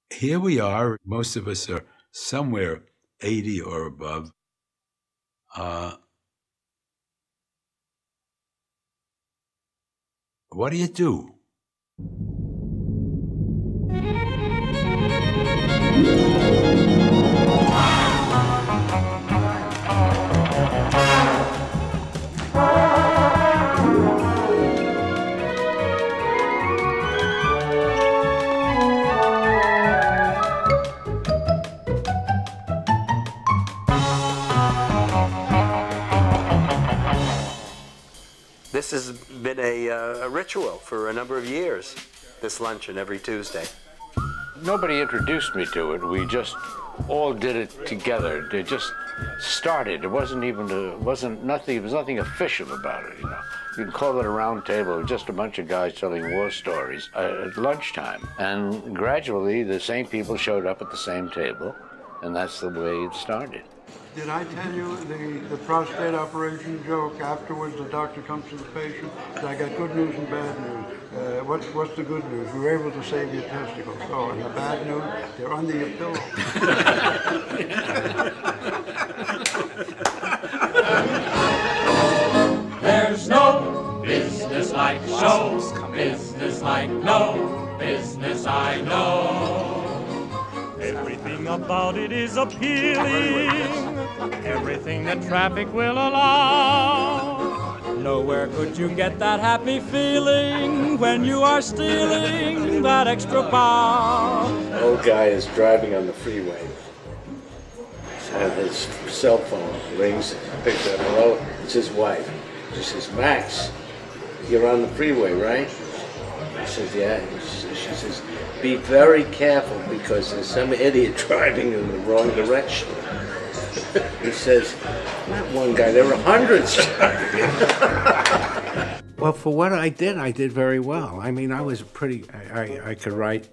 here we are. Most of us are somewhere 80 or above. What do you do? This has been a ritual for a number of years, this luncheon every Tuesday. Nobody introduced me to it. We just all did it together. It just started. It wasn't even, there was nothing official about it, you know. You can call it a round table, just a bunch of guys telling war stories at lunchtime. And gradually, the same people showed up at the same table, and that's the way it started. Did I tell you the prostate operation joke? Afterwards, the doctor comes to the patient, and I got good news and bad news. What's the good news? We were able to save your testicles. Oh, and the bad news, they're under your pillow. There's no business like show, business like no business I know. Everything about it is appealing, everything that traffic will allow. Nowhere could you get that happy feeling when you are stealing that extra bow. The old guy is driving on the freeway. And his cell phone rings, picks up. Hello, it's his wife. She says, Max, you're on the freeway, right? He says, yeah. She says, be very careful because there's some idiot driving in the wrong direction. He says, not one guy, there were hundreds driving. Well, for what I did very well. I mean, I was pretty, I could write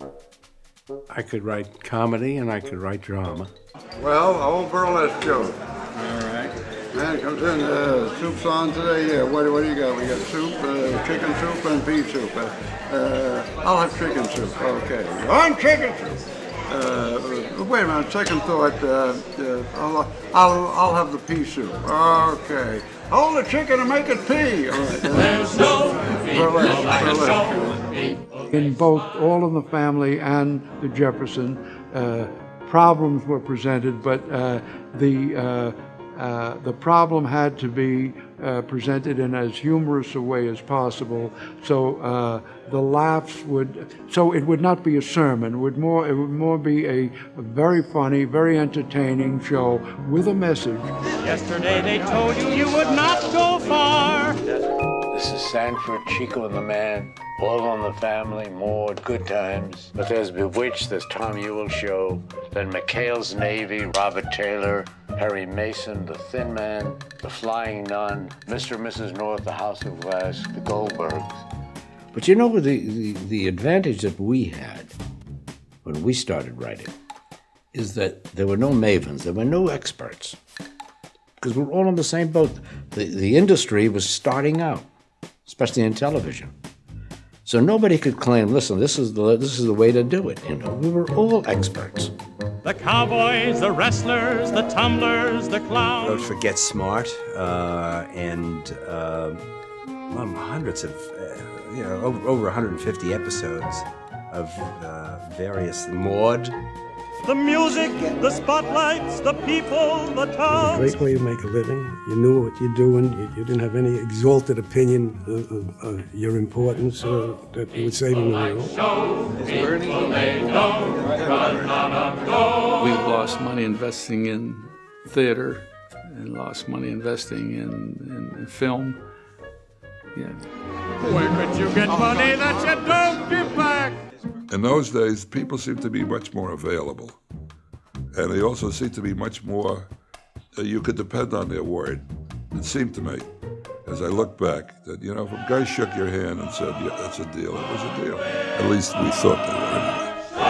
comedy and I could write drama. Well, I won't burlesque joke. All right. Man comes in, soup's on today. Yeah, what do you got? We got soup, chicken soup, and beef soup. I'll have chicken soup. Okay. On chicken soup. Wait a minute. Second thought. I'll have the pea soup. Okay. Hold the chicken and make it pea. All right. There's no burlesque. In both All in the Family and the Jeffersons, problems were presented, but the problem had to be presented in as humorous a way as possible, so the laughs it would not be a sermon. It would more be a very funny, very entertaining show with a message. Yesterday they told you would not go far. This is Sanford, Chico and the Man, All in the Family, Maud, Good Times. But there's Bewitched, there's Tom Ewell Show, then McHale's Navy, Robert Taylor, Harry Mason, The Thin Man, The Flying Nun, Mr. and Mrs. North, The House of Glass, The Goldbergs. But you know the advantage that we had when we started writing is that there were no mavens, there were no experts. Because we're all on the same boat. The industry was starting out, especially in television. So nobody could claim, listen, this is the way to do it. You know, we were all experts. The cowboys, the wrestlers, the tumblers, the clowns. Don't forget Smart, and hundreds of, over 150 episodes of various Maud. The music, the spotlights, the people, the towns. Great way to make a living. You knew what you're doing. You didn't have any exalted opinion of your importance that you would save in the world. We've lost money investing in theater and lost money investing in film. Yeah. Where could you get money that you don't give back? In those days, people seemed to be much more available. And they also seemed to be much more, you could depend on their word. It seemed to me, as I look back, that, if a guy shook your hand and said, yeah, that's a deal, it was a deal. At least we thought they were anyway.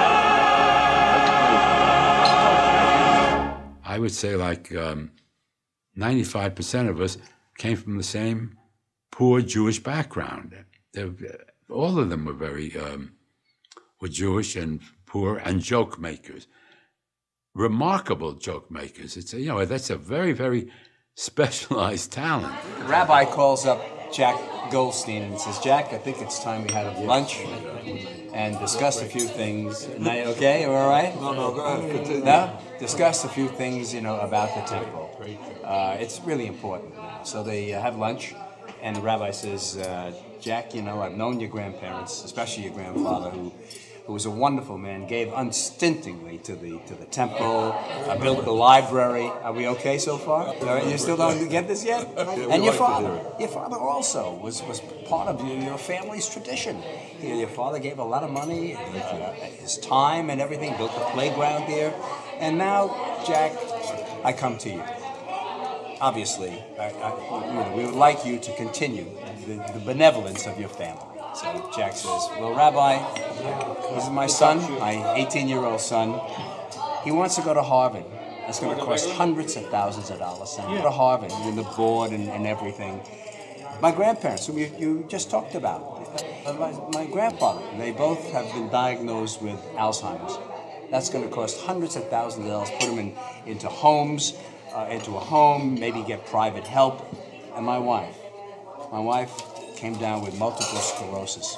I would say like 95% of us came from the same poor Jewish background. All of them were very were Jewish and poor, and joke makers. Remarkable joke makers. It's that's a very, very specialized talent. The rabbi calls up Jack Goldstein and says, "Jack, I think it's time we had lunch and discuss a few things." Now, okay? All right? No, go ahead. Continue. No? Discuss a few things, about the temple. It's really important now. So they have lunch, and the rabbi says, "Jack, I've known your grandparents, especially your grandfather, who was a wonderful man, gave unstintingly to the temple, built the library." Are we okay so far? All right, you still don't get this yet? And your father also was part of your family's tradition. Your father gave a lot of money, his time and everything, built the playground here. And now, Jack, I come to you. Obviously, we would like you to continue the benevolence of your family. So Jack says, "Well, Rabbi, this is my son, my 18-year-old son. He wants to go to Harvard. It's going to cost hundreds of thousands of dollars to go to Harvard, and the board and everything. My grandparents, whom you just talked about, my grandfather, they both have been diagnosed with Alzheimer's. That's going to cost hundreds of thousands of dollars, put them into homes, into a home, maybe get private help. And my wife came down with multiple sclerosis."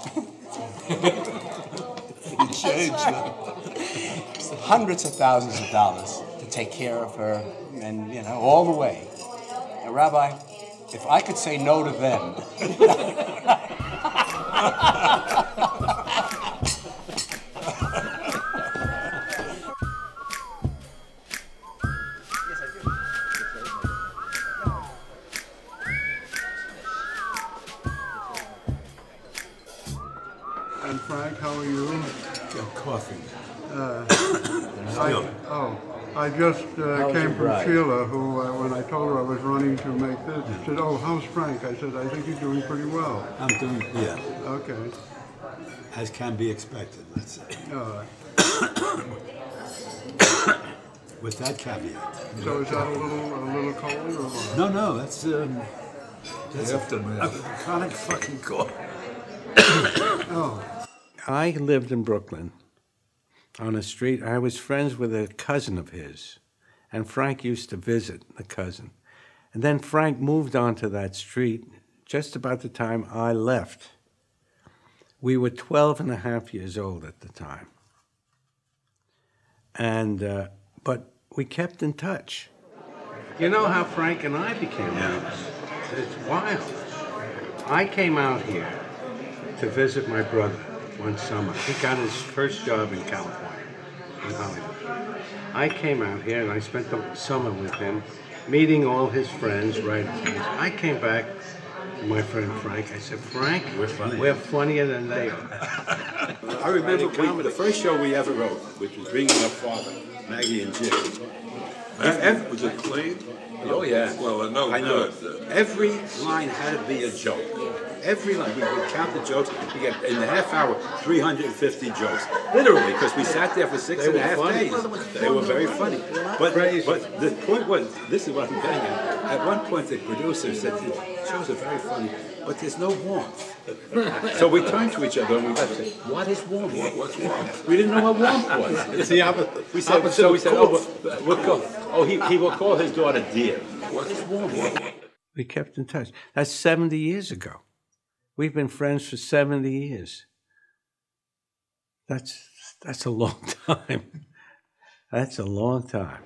He changed that. Hundreds of thousands of dollars to take care of her, and all the way. Now, Rabbi, if I could say no to them. And Frank, how are you? Coffee. I just came from Sheila, who, when I told her I was running to make this, said, "Oh, how's Frank?" I said, "I think he's doing pretty well." I'm doing, yeah. Okay. As can be expected, let's say. With that caveat. So is that a little cold or what? No, that's Aftermath. a chronic fucking cough. Oh. I lived in Brooklyn on a street. I was friends with a cousin of his, and Frank used to visit the cousin. And then Frank moved onto that street just about the time I left. We were 12 and a half years old at the time. And, but we kept in touch. You know how Frank and I became friends? It's wild. I came out here to visit my brother one summer. He got his first job in California, in Hollywood. I came out here and I spent the summer with him, meeting all his friends, right? I came back to my friend Frank. I said, "Frank, we're funnier than they are." I remember the first show we ever wrote, which was Bringing Up Father, Maggie and Jim. Was it clean? Oh, yeah. Well, I know. Good. Every line had to be a joke. Every line. We would count the jokes. We get, in a half hour, 350 jokes. Literally, because we sat there for 6.5 days. They were very funny. But the point was, this is what I'm getting at. At one point, the producer said, "The shows are very funny, but there's no warmth." So we turned to each other and we said, "What is warmth? What's warmth?" We didn't know what warmth was. It's the opposite. We said, he will call his daughter dear. What is warmth? We kept in touch. That's 70 years ago. We've been friends for 70 years. That's a long time. That's a long time.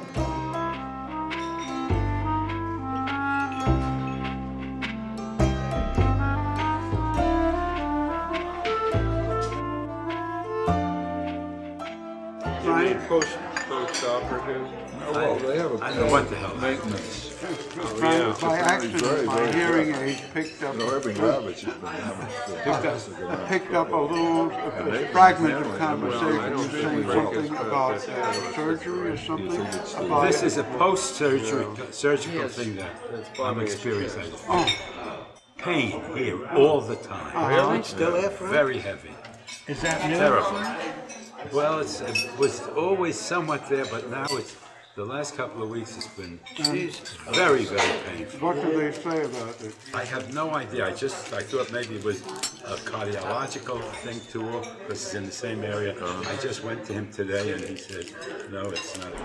Post-operative. Well, they have I know what the hell. Maintenance. Frank, by accident, my hearing aid picked up Irving Roberts has been having picked up a little fragment of conversation. You saying something about surgery or something? About This is a post-surgical thing that I'm experiencing. Pain here all the time. Really? Still there, Frank? Very heavy. Is that new? Terrible. Well, it was always somewhat there, but now The last couple of weeks has been very, very painful. What do they say about it? I have no idea. I thought maybe it was a cardiological thing too, because it's in the same area. I just went to him today, and he said, "No, it's not."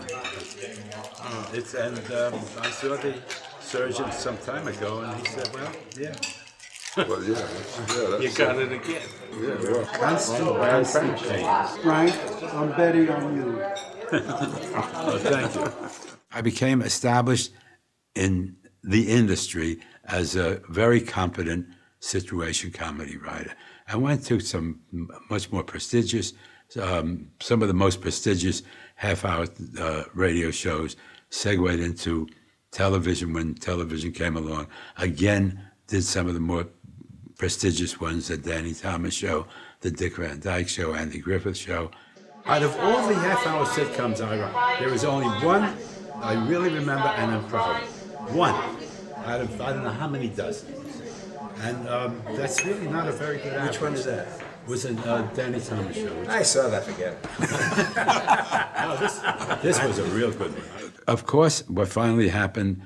I saw the surgeon some time ago, and he said, "Well, yeah." Well, yeah, You got it again. Yeah, well, Constant pain. Frank, I'm betting on you. Oh, thank you. I became established in the industry as a very competent situation comedy writer. I went to some much more prestigious, some of the most prestigious half-hour radio shows, segued into television when television came along. Again, did some of the more prestigious ones, the Danny Thomas Show, the Dick Van Dyke Show, Andy Griffith Show. Out of all the half-hour sitcoms I wrote, there was only one I really remember, and I'm proud of. One out of I don't know how many dozens. And that's really not a very good average. Which one is that? It was a Danny Thomas Show. I saw that, forget it. No, this was a real good one. Of course, what finally happened,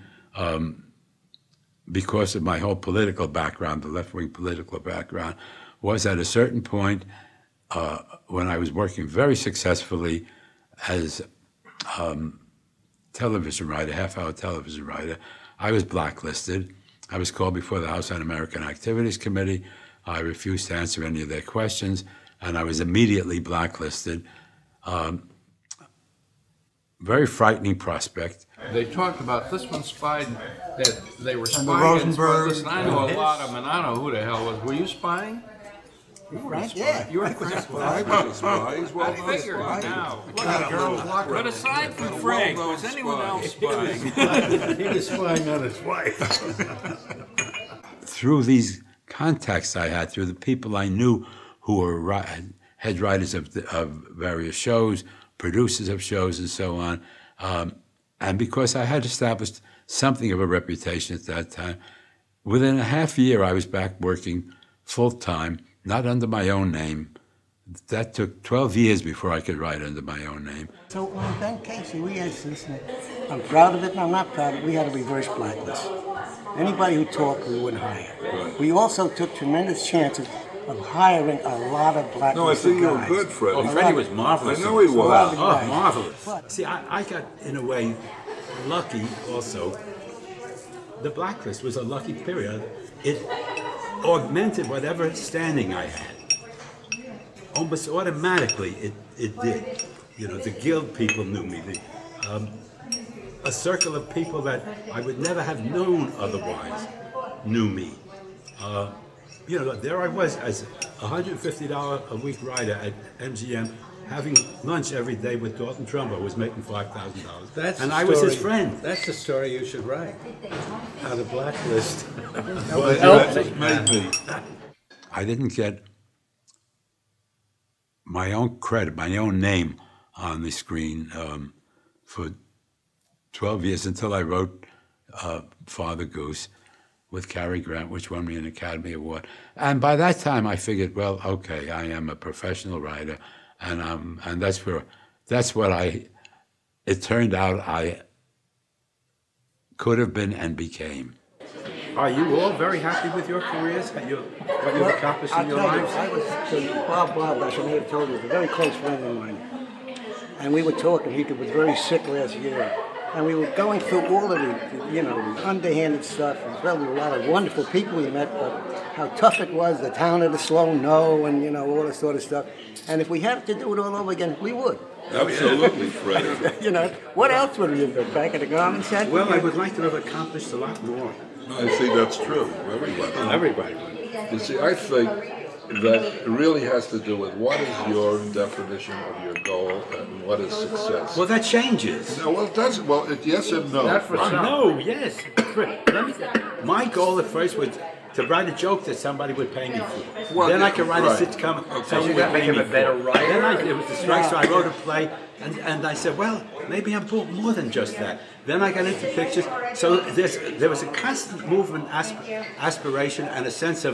because of my whole political background, the left-wing political background, was at a certain point when I was working very successfully as television writer, half-hour television writer, I was blacklisted. I was called before the House Un-American Activities Committee. I refused to answer any of their questions, and I was immediately blacklisted. Very frightening prospect. They talked about this one spied, that they were And the spying. Rosenbergs. I know a lot of them, and I don't know who the hell was. Were you spying? Frank? Yeah. You were I was a spy. He's well I known figured spy. now. But aside from Frank, was anyone else spying? He was spying on his wife. Through these contacts I had, through the people I knew who were head writers of various shows, producers of shows, and so on, and because I had established something of a reputation at that time, within a half year I was back working full-time, not under my own name. That took 12 years before I could write under my own name. So on Ben Casey, we had this, I'm proud of it and I'm not proud of it, we had a reverse blacklist. Anybody who talked, we wouldn't hire. We also took tremendous chances of hiring a lot of blacklisted No, I think you were guys. good, Freddie. Oh, Freddie was marvelous. I know he was. Oh, marvelous. See, I got, in a way, lucky also. The blacklist was a lucky period. It augmented whatever standing I had. Almost automatically, it did. You know, the guild people knew me. A circle of people that I would never have known otherwise knew me. You know, there I was as a $150 a week writer at MGM, having lunch every day with Dalton Trumbo, was making $5,000. And I was his friend. That's the story you should write. How to blacklist. I didn't get my own credit, my own name on the screen for 12 years until I wrote Father Goose with Cary Grant, which won me an Academy Award. And by that time, I figured, well, okay, I am a professional writer, and that's what it turned out I could have been and became. Are you all very happy with your careers? What you've accomplished in your lives? I was, Bob, as I may have told you, was a very close friend of mine. And we were talking, he was very sick last year. And we were going through all of the underhanded stuff. And there were a lot of wonderful people we met, but how tough it was, the town of the slow no, and, all this sort of stuff. And if we had to do it all over again, we would. Absolutely, Freddie. What else would we have done? Back at the garment set? Well, I would like to have accomplished a lot more. I think that's true. Everybody. Everybody would. You see, I think that it really has to do with what is your definition of your goal and what is success. Well, that changes. No, well, it doesn't. Well, yes and no. Not for some. No, yes. My goal at first was to write a joke that somebody would pay me for. Well, then yeah, I could write right. a sitcom. Okay. Someone would pay me for. Then it was the strike, so I wrote a play, and I said, well, maybe I'm more than just that. Then I got into pictures. So there was a constant movement, aspiration, and a sense of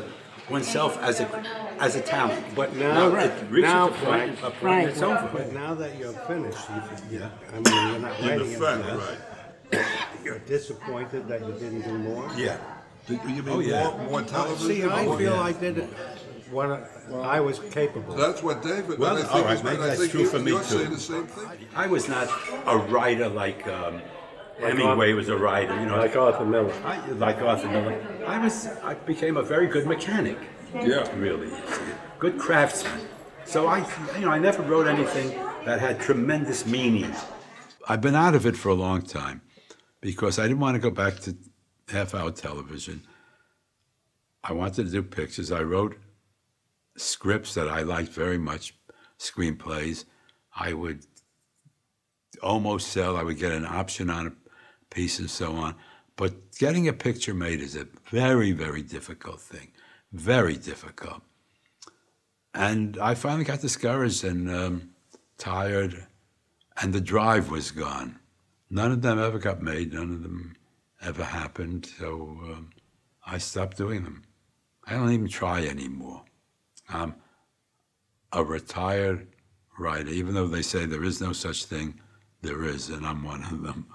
oneself as a talent. But now, it reaches now, the point of Frank, it's over. but now that you're finished, yeah. I mean, you're not writing effect, right. You're disappointed that you didn't do more? Yeah. You mean more television? See, I feel I did what I was capable of. That's what David. Well, I think all right, maybe that's true for me you're too. saying the same thing. I was not a writer like Hemingway was a writer, you know. Like Arthur Miller. Like Arthur Miller. I became a very good mechanic. Yeah. Really. Good craftsman. So I never wrote anything that had tremendous meaning. I've been out of it for a long time because I didn't want to go back to half-hour television. I wanted to do pictures. I wrote scripts that I liked very much, screenplays. I would almost sell. I would get an option on a piece and so on. But getting a picture made is a very, very difficult thing. Very difficult. And I finally got discouraged and tired, and the drive was gone. None of them ever got made. None of them ever happened. So I stopped doing them. I don't even try anymore. I'm a retired writer, even though they say there is no such thing, there is, and I'm one of them.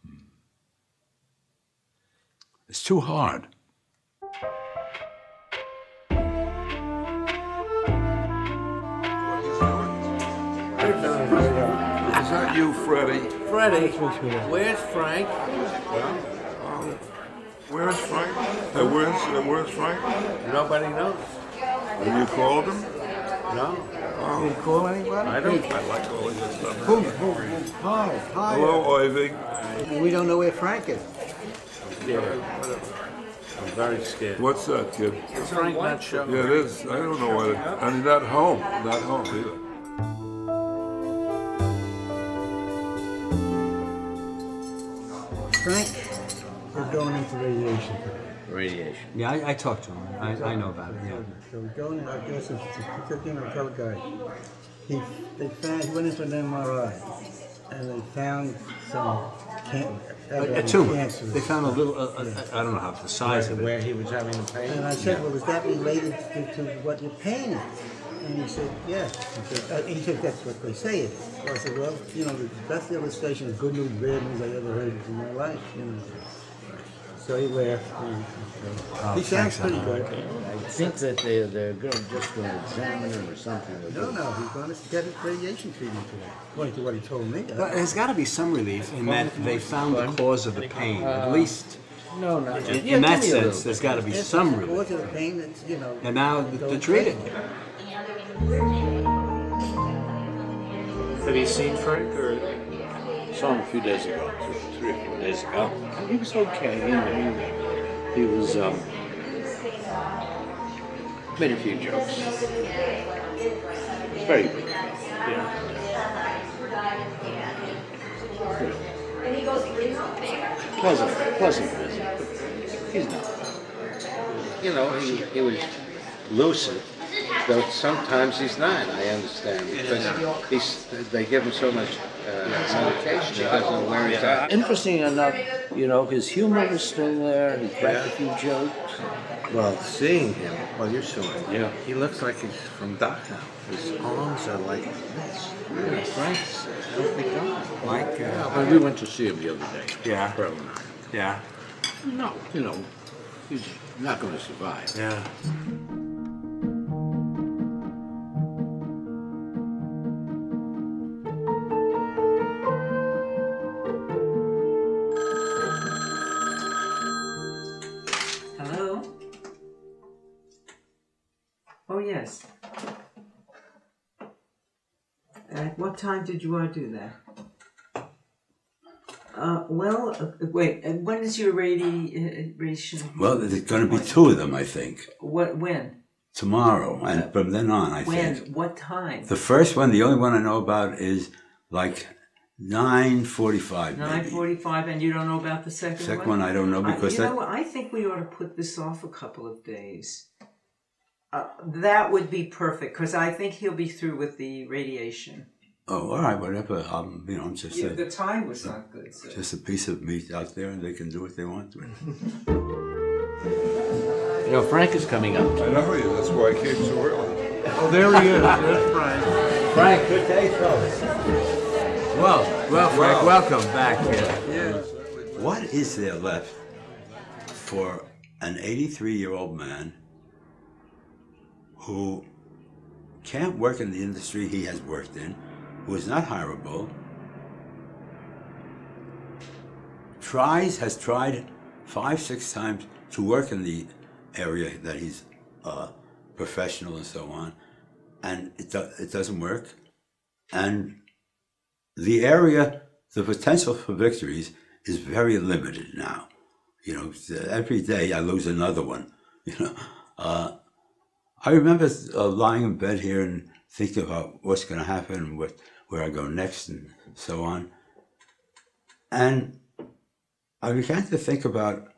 It's too hard. Is that you, Freddie? Freddie, where's Frank? Where's Frank? Where's Frank? Nobody knows. Have you called him? No. Did you call anybody? I don't. I like calling this stuff. Hi. Hello, Ivy. And we don't know where Frank is. Yeah. I'm very scared. What's that, kid? Is Frank not showing? Yeah, it is. I don't know what it is. And he's not home. Not home either. Frank is going into radiation. Radiation. Yeah, I talked to him. I know about it. Yeah. So we're going in, I guess it's a tell guy. He went into an MRI and they found some A tumor. cancer. They found a little, I don't know how the size of it. Where he was having the pain? And I said, well, is that related to what your pain is? And he said, yes. He said, that's what they say it is. So I said, well, you know, that's the illustration of good news, bad news I ever heard in my life, you know. So he laughed. He sounds pretty good. I think that they're just going to examine him or something. No, he's going to get his radiation treatment today, according to what he told me. But there's got to be some relief in that they found the cause of the pain. At least, No, in that sense, there's got to be some The relief. cause of the pain, that's, you know. And now to treat it. Have you seen Frank or? Saw him a few days ago, 3 or 4 days ago. And he was okay. You know, he was made a few jokes. Very good. Yeah. Pleasant visit. He's not. You know, he was lucid. Though sometimes he's not, I understand, because they give him so much medication, he doesn't know where he's at. Interesting enough, you know, his humor was still there, he cracked a few jokes. Well, seeing him, well, you saw him. Yeah. He looks like he's from Dachau. His arms are like this. Really, Frank's a healthy guy. Like, Well, we went to see him the other day. Yeah. Pearl and I. yeah. No, you know, he's not going to survive. Yeah. Hello? Oh, yes. At what time did you want to do that? Wait, and when is your radiation? Well, there's going to be 2 of them, I think. When? Tomorrow, and from then on, I think. When? What time? The first one, the only one I know about is like 9:45. 9:45, and you don't know about the second one? Second one, I don't know because you know what? I think we ought to put this off a couple of days. That would be perfect, because I think he'll be through with the radiation. Oh, all right, whatever. I'm just The time was not good. So. just a piece of meat out there, and they can do what they want with it. You know, Frank is coming up. I know he is. That's why I came so early. Oh, there he is. There's Frank. Frank, good day, fellas. Well, Frank, welcome back here. What is there left for an 83-year-old man who can't work in the industry he has worked in, who is not hireable, has tried 5-6 times to work in the area that he's professional and so on, and it doesn't work. And the area, the potential for victories is very limited now. You know, every day I lose another one. You know, I remember lying in bed here and thinking about what's going to happen and where I go next and so on. And I began to think about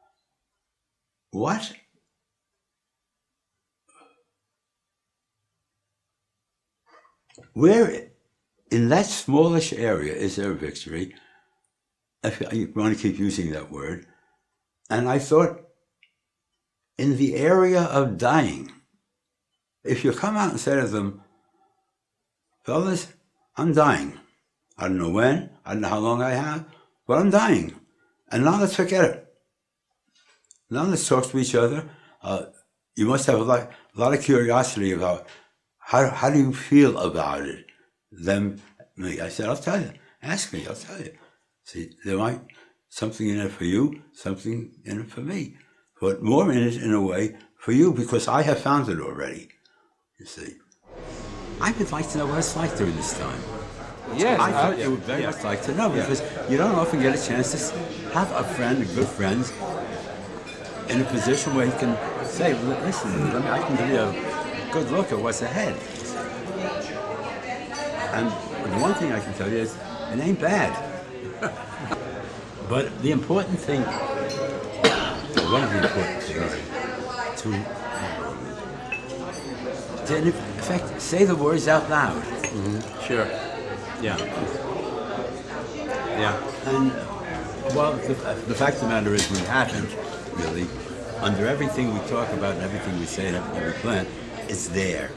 where in that smallish area is there a victory, if you want to keep using that word. And I thought, in the area of dying, if you come out and say to them, fellas, I'm dying. I don't know when, I don't know how long I have, but I'm dying. And now let's forget it. Now let's talk to each other. You must have a lot of curiosity about how do you feel about it. Me. I said, I'll tell you. Ask me, I'll tell you. See, there might something in it for you, something in it for me. But more in it, in a way, for you, because I have found it already. You see. I would like to know what it's like during this time. Yes, I thought you would very much like to know, because you don't often get a chance to have a friend, a good friend, in a position where you can say, listen, I can give you a good look at what's ahead. And the one thing I can tell you is, it ain't bad. But the important thing, one of the important things, to in effect, say the words out loud. Mm-hmm. Sure. Yeah. Yeah. And, well, the fact of the matter is we haven't, really. Under everything we talk about and everything we say and everything we plan, it's there.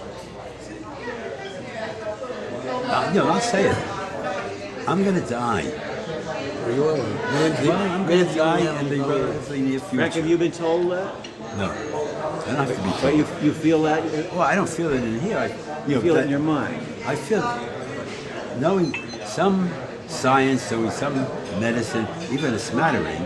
I'll say it. I'm going to die. Well, I'm going to die in the relatively near future. Frank, have you been told that? No. I don't have to be told. But you feel that? Well, I don't feel it in here. You feel it in your mind? I feel knowing some science, doing some medicine, even a smattering,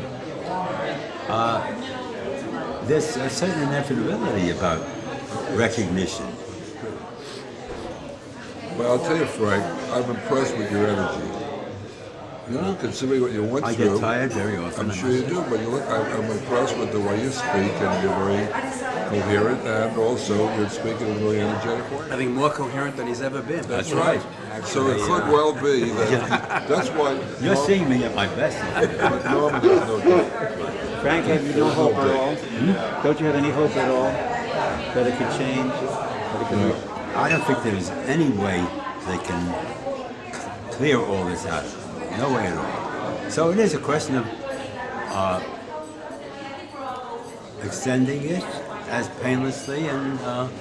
there's a certain inevitability about recognition. Well, I'll tell you, Frank, I'm impressed with your energy. You know, considering what you went through. I get tired very often. I'm sure you do, but I'm impressed with the way you speak, and you're very coherent, and also you're speaking in a really energetic way. I think more coherent than he's ever been. That's right. So it could well be that that's why... You're seeing me at my best. But Norman has no doubt. Frank, have you no hope at all? Don't you have any hope at all that it could change? I don't think there's any way they can clear all this out. No way at all. So it is a question of extending it as painlessly and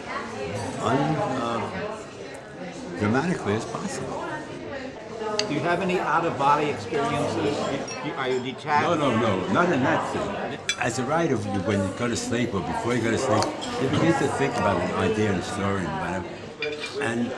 dramatically as possible. Do you have any out-of-body experiences? Are you detached? No, not in that thing. As a writer, when you go to sleep or before you go to sleep, you begin to think about an idea and a story and whatever. And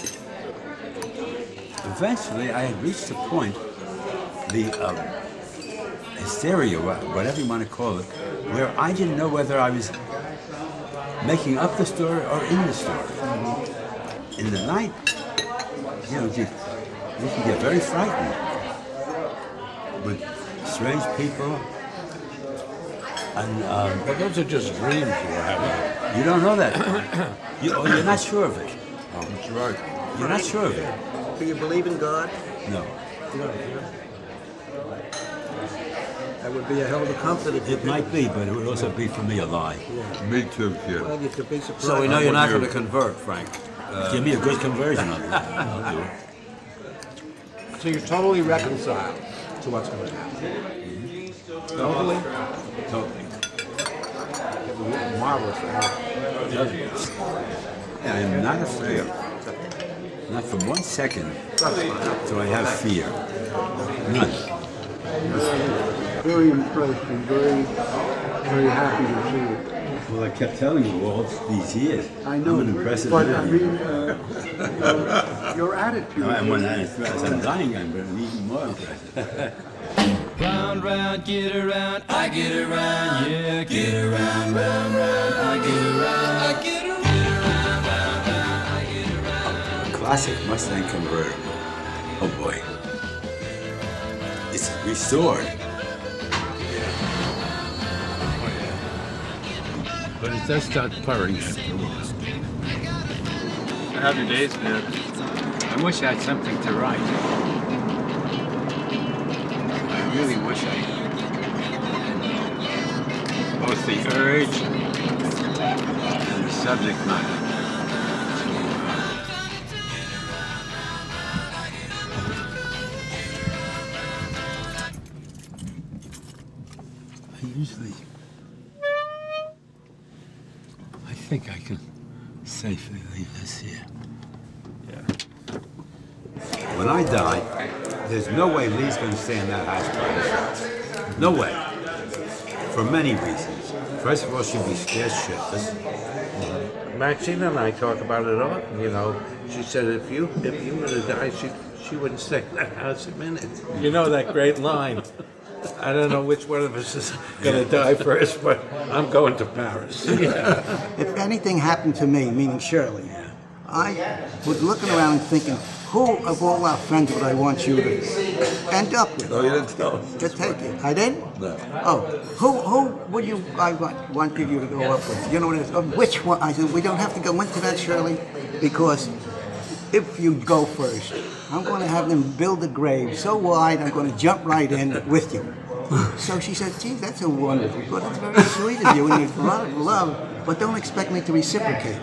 eventually, I had reached a point, the hysteria, whatever you want to call it, where I didn't know whether I was making up the story or in the story. In the night, you can get very frightened with strange people. And but those are just dreams you were having. You don't know that. You're not sure of it. That's right. You're not sure of it. Do you believe in God? No. That would be a hell of a comfort. It might be, but it would also be for me a lie. Yeah. Me too, kid. Well, you could be surprised. So we know you're not going to convert, Frank. Give me a good conversion of it. I'll do it. So you're totally reconciled to what's going to happen. Totally. Totally. marvelous actor. I am not afraid. Not for 1 second do I have fear. None. Very impressed and very, very happy to see it. Well, I kept telling you all these years. I know, I'm an impressive but man. I mean, your attitude. No, and as I'm dying, I'm even more impressive. Round, round, get around, I get around, yeah, get around, round, round, I get around, I get around, round, round, I get around. A classic Mustang convertible. Oh boy. It's restored. But it does start purring. How have your days been? I wish I had something to write. I really wish I had. Both the urge and the subject matter. I think I can safely leave this here. Yeah. When I die, there's no way Lee's going to stay in that house by himself. No way. For many reasons. First of all, she'll be scared shitless. Maxine and I talk about it often. You know, she said if you were to die, she wouldn't stay in that house a minute. You know that great line. I don't know which one of us is going to die first, but I'm going to Paris. If anything happened to me, meaning Shirley, I was looking around and thinking, who of all our friends would I want you to end up with? No, you didn't tell us. Just take it. I didn't? No. Oh, who would I wanted you to go up with? You know what it is? Which one? I said, we don't have to go into that, Shirley, because if you go first, I'm going to have them build a grave so wide, I'm going to jump right in with you. So she said, gee, that's a wonderful thought. That's very sweet of you, and there's a lot of love, but don't expect me to reciprocate.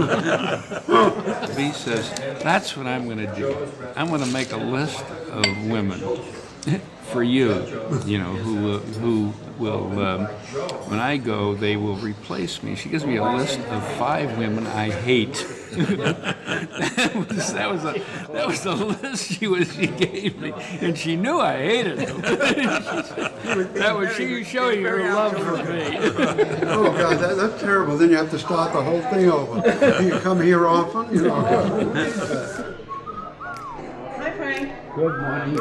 Lee says, that's what I'm going to do. I'm going to make a list of women for you, you know, who will, when I go, they will replace me. She gives me a list of 5 women I hate. that was the list she gave me, and she knew I hated them. She was showing her love for me. Oh God, that's terrible. Then you have to start the whole thing over. Do you come here often? You know. Hi, Frank. Good morning.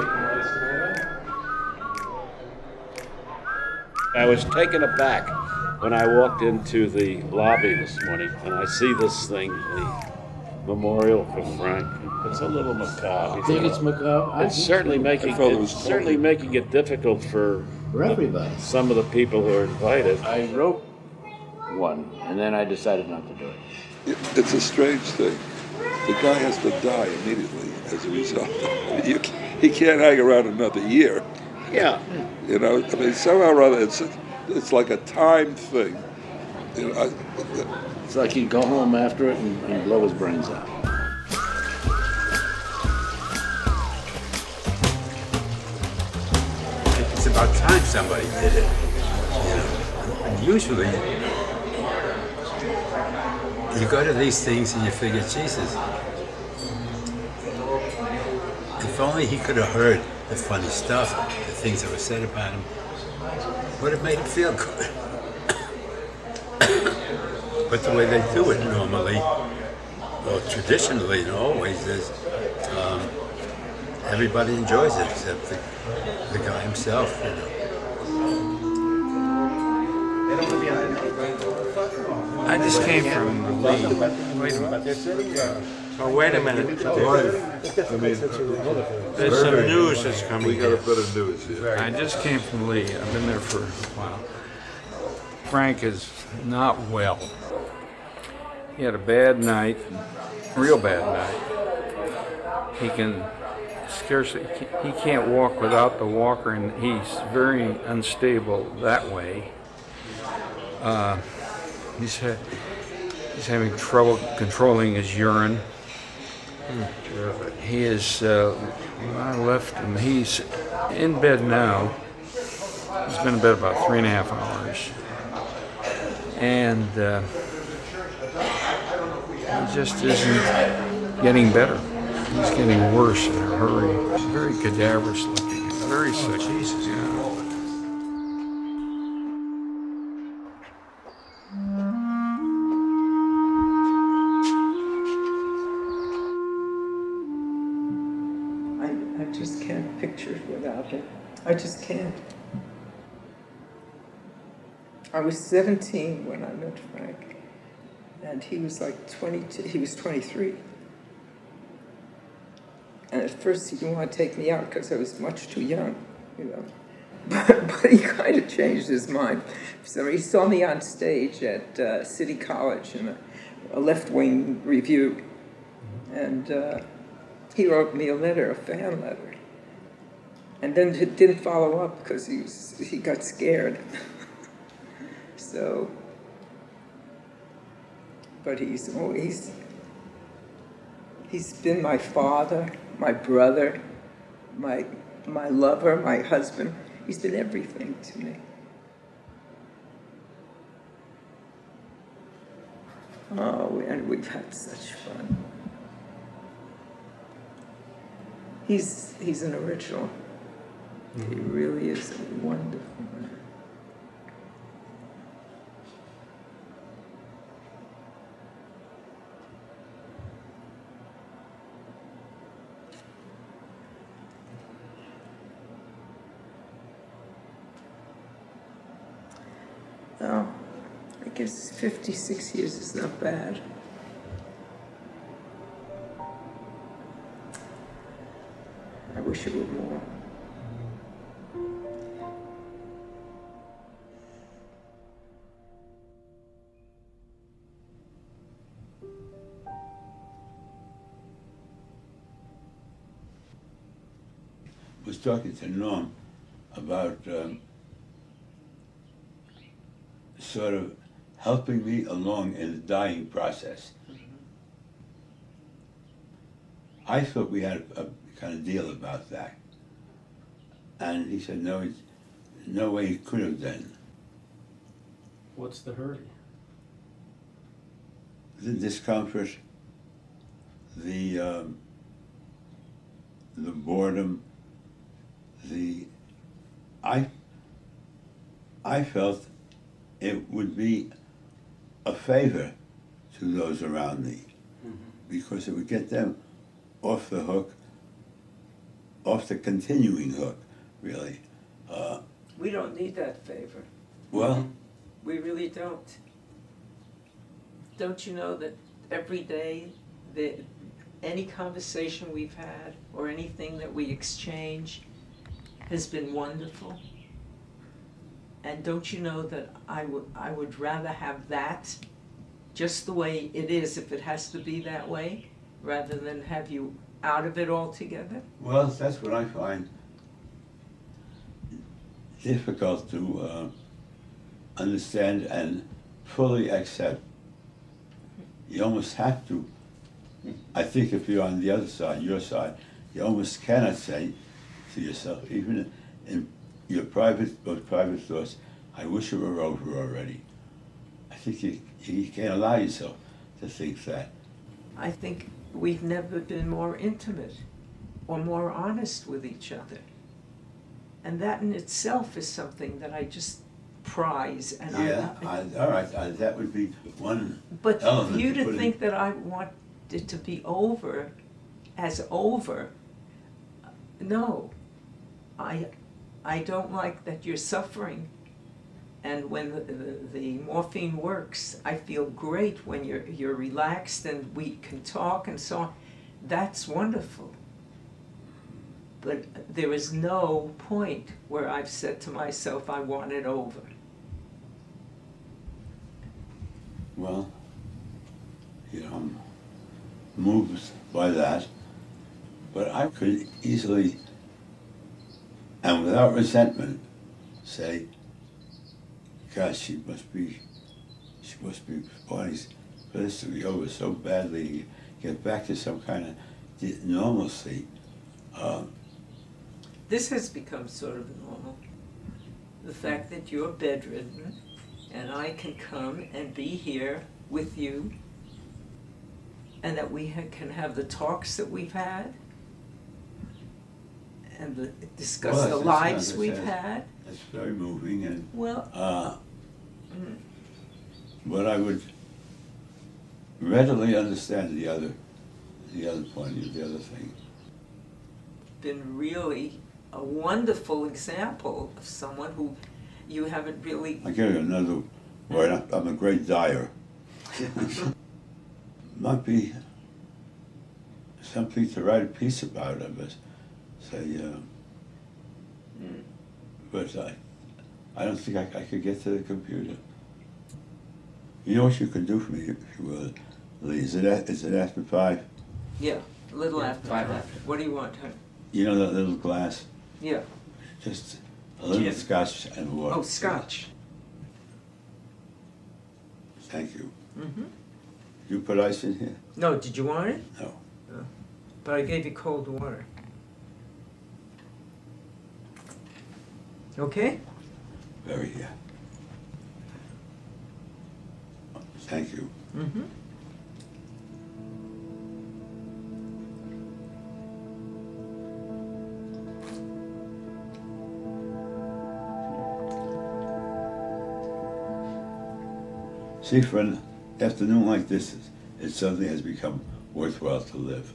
I was taken aback when I walked into the lobby this morning and I see this thing, the memorial for Frank. It's a little macabre. You think it's macabre? It's certainly making it difficult for everybody. Some of the people who are invited. I wrote one, and then I decided not to do it. It's a strange thing. The guy has to die immediately as a result. He can't hang around another year. Yeah. You know, I mean, somehow or other, it's like a time thing. You know, It's like he'd go home after it and blow his brains out. It's about time somebody did it. You know, and usually you go to these things and you figure, Jesus, if only he could have heard the funny stuff, the things that were said about him, would have made him feel good. But the way they do it normally, or traditionally and always, is everybody enjoys it except the guy himself, you know. I just came from Lee. Wait a minute. Oh, wait a minute. There's some news that's coming. We got a bit of news here. I just came from Lee. I've been there for a while. Frank is not well. He had a bad night, real bad night. He can scarcely, he can't walk without the walker, and he's very unstable that way. He's having trouble controlling his urine. He is, I left him, he's in bed now. He's been in bed about 3.5 hours. And he just isn't getting better. He's getting worse in a hurry. He's very cadaverous looking, very sick. Jesus, yeah. I just can't picture it without him. I just can't. I was 17 when I met Frank, and he was like 22, he was 23. And at first he didn't want to take me out because I was much too young, you know. But he kind of changed his mind. So he saw me on stage at City College in a left-wing review, and he wrote me a letter, a fan letter. And then it didn't follow up because he got scared. So, but he's been my father, my brother, my lover, my husband. He's been everything to me. Oh, and we've had such fun. He's an original. He really is a wonderful man. Well, I guess 56 years is not bad. I wish it were more. Was talking to Norm about sort of helping me along in the dying process. I thought we had a kind of deal about that. And he said, no, no way he could have done. What's the hurry? The discomfort, the boredom, I felt it would be a favor to those around me, because it would get them off the hook, off the continuing hook, really. We don't need that favor. Well, we really don't. Don't you know that every day, any conversation we've had or anything that we exchange has been wonderful? And don't you know that I would rather have that just the way it is, if it has to be that way, rather than have you out of it altogether? well, that's what I find difficult to understand and fully accept. You almost have to. I think if you're on the other side, your side, you almost cannot say to yourself, even in your most private thoughts, I wish it were over already. I think you can't allow yourself to think that. I think we've never been more intimate or more honest with each other. And that in itself is something that I just prize. And yeah, all right, that would be one but element. For you to think that I want it to be over as over, no. I don't like that you're suffering. And when the morphine works, I feel great when you're relaxed and we can talk and so on. That's wonderful. But there is no point where I've said to myself, I want it over. Well, I'm moved by that, but I could easily, and without resentment, say, gosh, she must be wanting for this to be over so badly, get back to some kind of normalcy. This has become sort of normal. The fact that you're bedridden and I can come and be here with you, and that we can have the talks that we've had, and discuss the lives we've had. It's very moving, and well, but I would readily understand the other point of view, the other thing. Been really a wonderful example of someone who you haven't really. I give you another word. I'm a great dyer. Might be something to write a piece about, I guess. Say, but I don't think I could get to the computer. You know what you can do for me, if you will, Lee? Is it after 5? Yeah, a little after 5. What do you want, huh? You know that little glass? Yeah. Just a little scotch and water. Oh, scotch. Thank you. Mm-hmm. You put ice in here? No, did you want it? No. But I gave you cold water. Okay? Very, yeah. Thank you. Mm-hmm. See, for an afternoon like this, it suddenly has become worthwhile to live.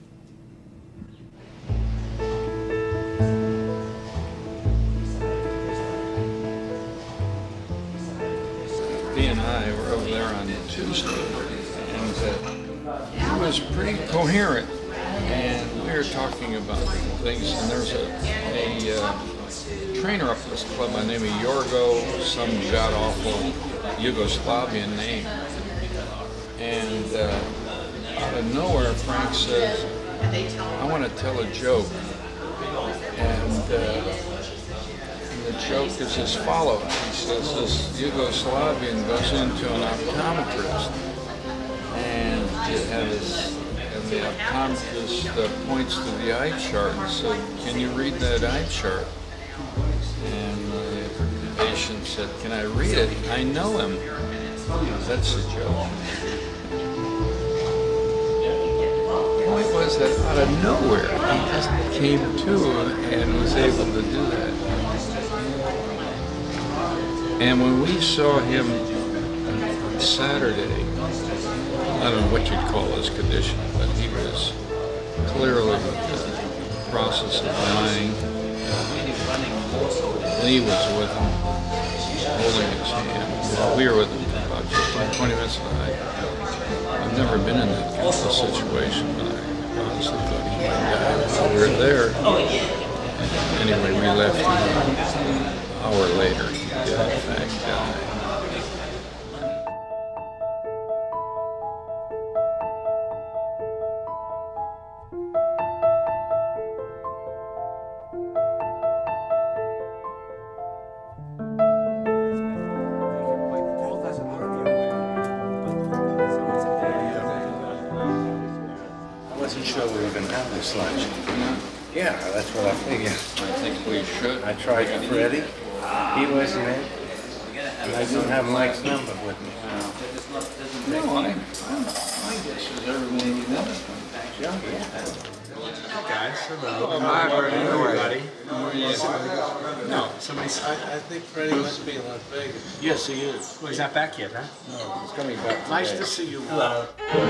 Dee and I were over there on Tuesday, and he was pretty coherent, and we were talking about things, and there's a trainer up at this club by the name of Yorgo, some god-awful Yugoslavian name, and out of nowhere Frank says, I want to tell a joke, and the joke is as follows. He says this Yugoslavian goes into an optometrist, and the optometrist points to the eye chart and said, can you read that eye chart? And the patient said, can I read it? I know him. That's the joke. The point was that out of nowhere, he just came to and was able to do that. And when we saw him Saturday, I don't know what you'd call his condition, but he was clearly in the process of dying. Lee was with him, holding his hand. We were with him for about 15, 20 minutes. I've never been in that kind of a situation, but I honestly thought he might die while we were there. Anyway, we left him an hour later. He did, in fact, die. I wasn't sure we were going to have this lunch. Yeah, that's what I figured. I think we should. I tried Freddie. He wasn't in. And I don't have Mike's number with me. No, my guess is everyone would want it. Yeah. Guys, hello. Oh, hi, Freddie. Everybody. No. Somebody, I think Freddie must be in Las Vegas. Yes, he is. Well, he's not back yet, huh? No, he's coming back today. Nice to see you. Hello.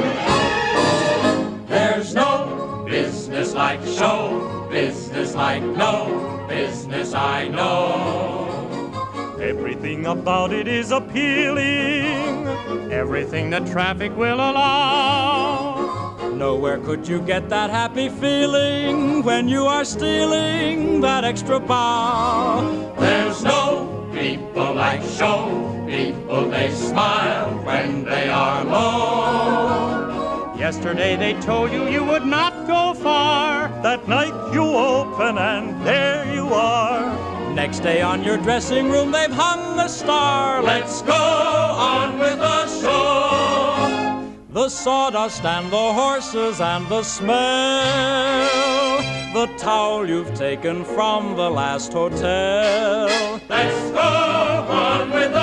There's no business like show, business like no business I know. Everything about it is appealing, everything that traffic will allow. Nowhere could you get that happy feeling when you are stealing that extra bow. There's no people like show, people they smile when they are low. Yesterday they told you you would not go far. That night you open and there you are. Next day on your dressing room they've hung the star. Let's go on with the show. The sawdust and the horses and the smell. The towel you've taken from the last hotel. Let's go on with the